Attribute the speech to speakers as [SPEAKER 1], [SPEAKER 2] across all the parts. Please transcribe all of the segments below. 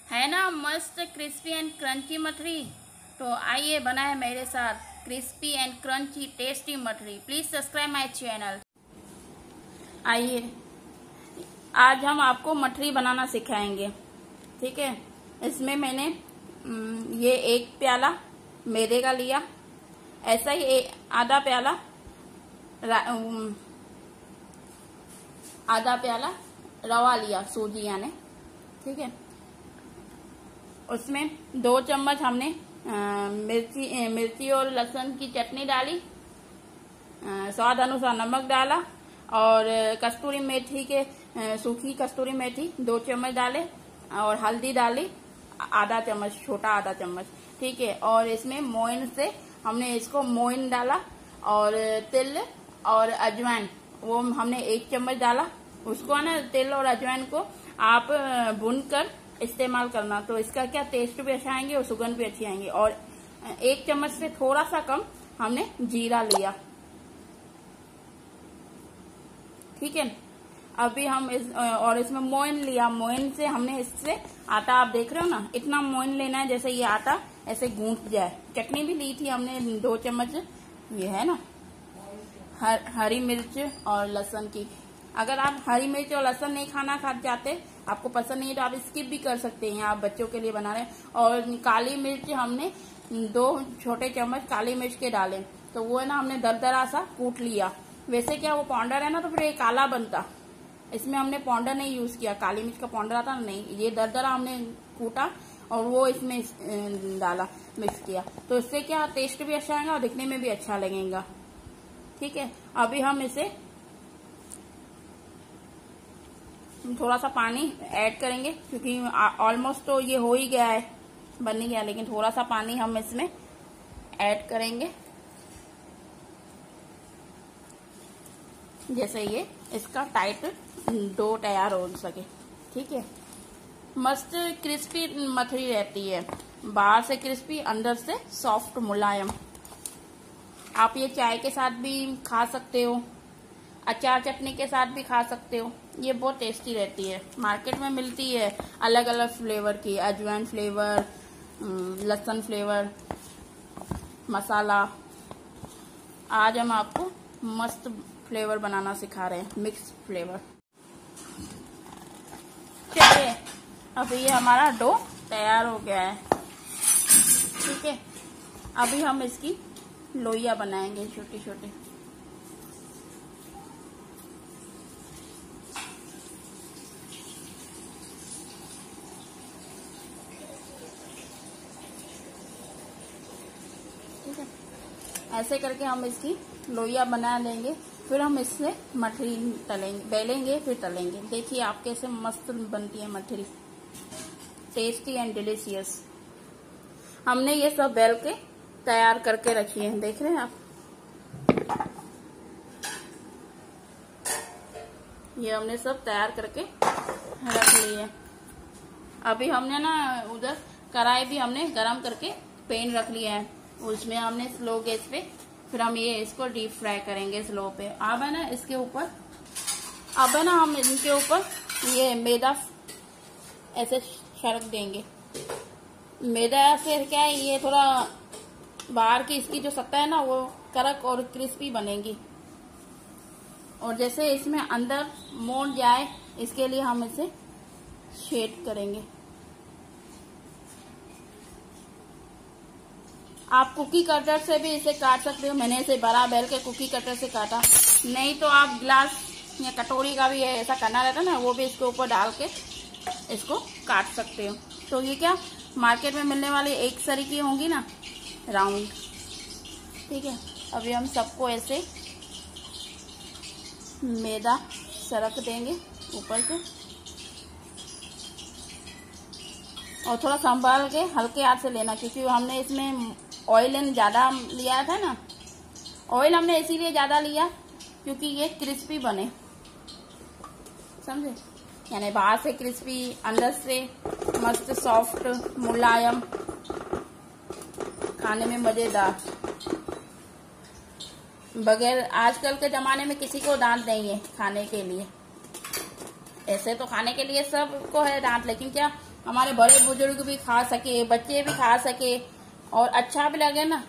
[SPEAKER 1] है ना मस्त क्रिस्पी एंड क्रंची मठरी। तो आइए बनाए मेरे साथ crispy and crunchy tasty mathri. Please subscribe my channel. आइए आज हम आपको मठरी बनाना सिखाएंगे। ठीक है, इसमें मैंने ये 1 प्याला मैदे का लिया, ऐसा ही आधा प्याला रवा लिया, सूजी यानी। ठीक है, उसमें 2 चम्मच हमने मिर्ची और लहसुन की चटनी डाली, स्वाद अनुसार नमक डाला और कस्तूरी मेथी के सूखी कस्तूरी मेथी 2 चम्मच डाले और हल्दी डाली आधा चम्मच, छोटा आधा चम्मच। ठीक है, और इसमें मोइन से हमने इसको मोइन डाला और तिल और अजवाइन वो हमने 1 चम्मच डाला। उसको ना तिल और अजवाइन को आप भूनकर इस्तेमाल करना, तो इसका क्या टेस्ट भी अच्छा आएंगे और सुगंध भी अच्छी आएंगी। और 1 चम्मच से थोड़ा सा कम हमने जीरा लिया। ठीक है, अभी हम इसमें मोइन लिया। मोइन से हमने इससे आटा, आप देख रहे हो ना, इतना मोइन लेना है जैसे ये आटा ऐसे गूंथ जाए। चटनी भी ली थी हमने 2 चम्मच, ये है ना हरी मिर्च और लहसुन की। अगर आप हरी मिर्च और लहसुन नहीं खाना चाहते, आपको पसंद नहीं है, तो आप स्किप भी कर सकते हैं। आप बच्चों के लिए बना रहे हैं। और काली मिर्च हमने 2 छोटे चम्मच काली मिर्च के डाले, तो वो है ना हमने दरदरा सा कूट लिया। वैसे क्या वो पाउडर है ना, तो फिर ये काला बनता। इसमें हमने पाउडर नहीं यूज किया, काली मिर्च का पाउडर आता ना, नहीं, ये दरदरा हमने कूटा और वो इसमें डाला, मिक्स किया। तो इससे क्या टेस्ट भी अच्छा आएगा और दिखने में भी अच्छा लगेगा। ठीक है, अभी हम इसे थोड़ा सा पानी ऐड करेंगे, क्योंकि ऑलमोस्ट तो ये हो ही गया है, बन ही गया, लेकिन थोड़ा सा पानी हम इसमें ऐड करेंगे, जैसे ये इसका टाइट डो तैयार हो सके। ठीक है, मस्त क्रिस्पी मठरी रहती है, बाहर से क्रिस्पी, अंदर से सॉफ्ट मुलायम। आप ये चाय के साथ भी खा सकते हो, अचार चटनी के साथ भी खा सकते हो। ये बहुत टेस्टी रहती है। मार्केट में मिलती है अलग अलग फ्लेवर की, अजवाइन फ्लेवर, लहसुन फ्लेवर, मसाला। आज हम आपको मस्त फ्लेवर बनाना सिखा रहे हैं, मिक्स फ्लेवर। चलिए, अभी ये हमारा डो तैयार हो गया है। ठीक है, अभी हम इसकी लोइयां बनाएंगे, छोटी छोटी। ऐसे करके हम इसकी लोइयां बना लेंगे, फिर हम इससे मठरी तलेंगे, बेलेंगे, फिर तलेंगे। देखिए आप कैसे मस्त बनती है मठरी, टेस्टी एंड डिलीशियस। हमने ये सब बेल के तैयार करके रखी है, देख रहे हैं आप। ये हमने सब तैयार करके रख ली है। अभी हमने ना उधर कढ़ाई भी हमने गरम करके पैन रख लिया है, उसमें हमने स्लो गैस पे फिर हम ये इसको डीप फ्राई करेंगे स्लो पे। अब है ना इसके ऊपर, अब है ना हम इनके ऊपर ये मैदा ऐसे छिड़क देंगे। मैदा से क्या है, ये थोड़ा बाहर की इसकी जो सतह है ना वो कड़क और क्रिस्पी बनेगी, और जैसे इसमें अंदर मोड़ जाए इसके लिए हम इसे शेड करेंगे। आप कुकी कटर से भी इसे काट सकते हो। मैंने इसे बड़ा बेल के कुकी कटर से काटा, नहीं तो आप ग्लास या कटोरी का भी ऐसा करना रहता ना, वो भी इसके ऊपर डाल के इसको काट सकते हो। तो ये क्या मार्केट में मिलने वाली एक सरी की होंगी ना, राउंड। ठीक है, अभी हम सबको ऐसे मैदा सरक देंगे ऊपर से, और थोड़ा संभाल के हल्के हाथ से लेना, क्योंकि हमने इसमें ऑयल ज्यादा लिया था ना। ऑयल हमने इसीलिए ज्यादा लिया क्योंकि ये क्रिस्पी बने, समझे, यानी बाहर से क्रिस्पी, अंदर से मस्त सॉफ्ट मुलायम, खाने में मजेदार। बगैर आजकल के जमाने में किसी को दांत नहीं है खाने के लिए। ऐसे तो खाने के लिए सबको है दांत, लेकिन क्या हमारे बड़े बुजुर्ग भी खा सके, बच्चे भी खा सके और अच्छा भी लगे ना।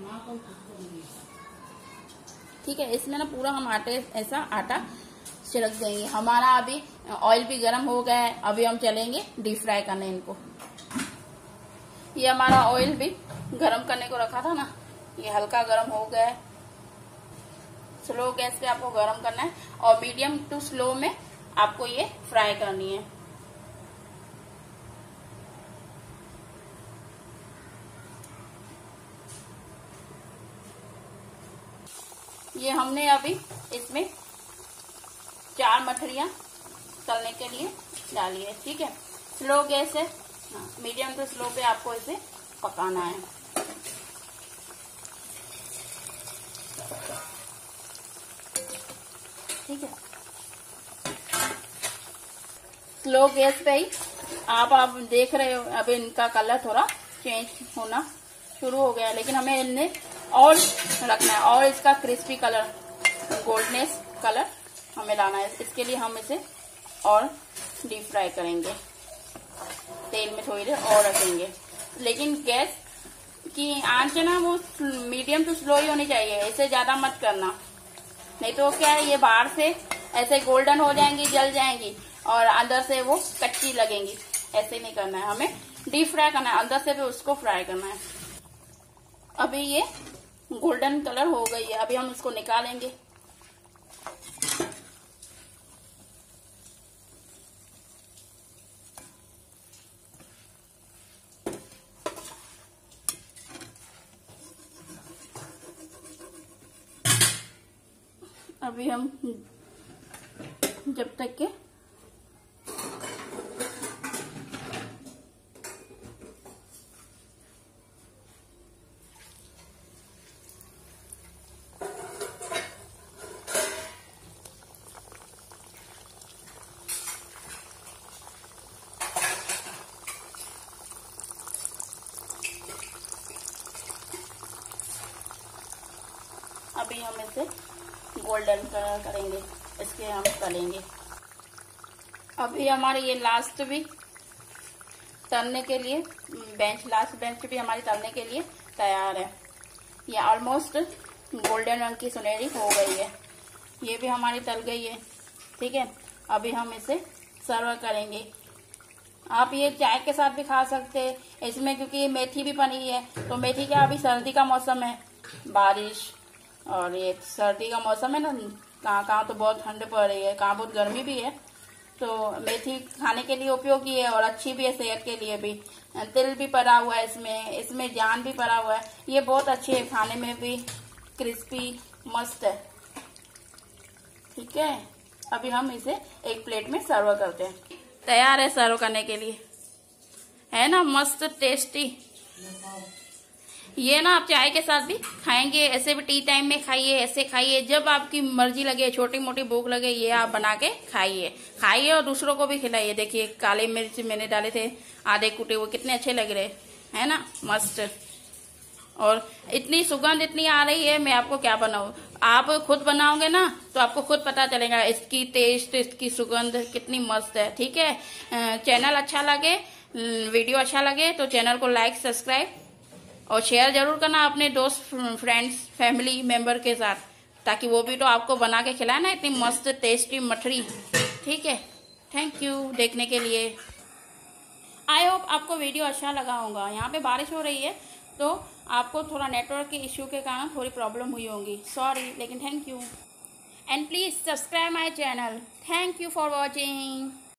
[SPEAKER 1] ठीक है, इसमें ना पूरा हम ऐसा आटा छिड़क देंगे। हमारा अभी ऑयल भी गर्म हो गया है, अभी हम चलेंगे डीप फ्राई करने इनको। ये हमारा ऑयल भी गर्म करने को रखा था ना, ये हल्का गर्म हो गया है। स्लो गैस पे आपको गर्म करना है और मीडियम टू स्लो में आपको ये फ्राई करनी है। ये हमने अभी इसमें 4 मठरियां तलने के लिए डाली है। ठीक है, स्लो गैस है, मीडियम टू स्लो पे आपको इसे पकाना है। ठीक है, स्लो गैस पे ही आप देख रहे हो अभी इनका कलर थोड़ा चेंज होना शुरू हो गया, लेकिन हमें इन्हें और रखना है और इसका क्रिस्पी कलर, गोल्डनेस कलर हमें लाना है। इसके लिए हम इसे और डीप फ्राई करेंगे, तेल में थोड़ी देर और रखेंगे। लेकिन गैस की आंच है ना वो मीडियम टू स्लो ही होनी चाहिए, इसे ज्यादा मत करना, नहीं तो क्या है ये बाहर से ऐसे गोल्डन हो जाएंगी, जल जाएंगी और अंदर से वो कच्ची लगेंगी। ऐसे नहीं करना है, हमें डीप फ्राई करना है, अंदर से भी उसको फ्राई करना है। अभी ये गोल्डन कलर हो गई है, अभी हम इसको निकालेंगे। अभी हम जब तक के अभी हम इसे गोल्डन कलर करेंगे, इसके हम तलेंगे। अभी हमारे ये लास्ट भी तलने के लिए लास्ट बेंच भी हमारी तलने के लिए तैयार है। ये ऑलमोस्ट गोल्डन रंग की सुनहरी हो गई है, ये भी हमारी तल गई है। ठीक है, अभी हम इसे सर्व करेंगे। आप ये चाय के साथ भी खा सकते हैं इसमें, क्योंकि मेथी भी पड़ी है। तो मेथी क्या, अभी सर्दी का मौसम है, बारिश और ये सर्दी का मौसम है ना, कहाँ तो बहुत ठंड पड़ रही है, कहाँ बहुत गर्मी भी है। तो मेथी खाने के लिए उपयोगी है और अच्छी भी है सेहत के लिए भी। तिल भी पड़ा हुआ है इसमें जान भी पड़ा हुआ है। ये बहुत अच्छी है, खाने में भी क्रिस्पी मस्त है। ठीक है, अभी हम इसे एक प्लेट में सर्व करते हैं। तैयार है सर्व करने के लिए, है ना मस्त टेस्टी। ये ना आप चाय के साथ भी खाएंगे, ऐसे भी टी टाइम में खाइए, ऐसे खाइए, जब आपकी मर्जी लगे, छोटी मोटी भूख लगे, ये आप बना के खाइए और दूसरों को भी खिलाइए। देखिए काले मिर्च मैंने डाले थे आधे कुटे हुए, कितने अच्छे लग रहे है ना, मस्त। और इतनी सुगंध इतनी आ रही है, मैं आपको क्या बनाऊं। आप खुद बनाओगे ना तो आपको खुद पता चलेगा इसकी टेस्ट, इसकी सुगंध कितनी मस्त है। ठीक है, चैनल अच्छा लगे, वीडियो अच्छा लगे तो चैनल को लाइक, सब्सक्राइब और शेयर जरूर करना अपने दोस्त, फ्रेंड्स, फैमिली मेंबर के साथ, ताकि वो भी तो आपको बना के खिलाए ना इतनी मस्त टेस्टी मठरी। ठीक है, थैंक यू देखने के लिए। आई होप आपको वीडियो अच्छा लगा होगा। यहाँ पे बारिश हो रही है तो आपको थोड़ा नेटवर्क के इश्यू के कारण थोड़ी प्रॉब्लम हुई होगी, सॉरी, लेकिन thank you and please subscribe my channel. Thank you for watching.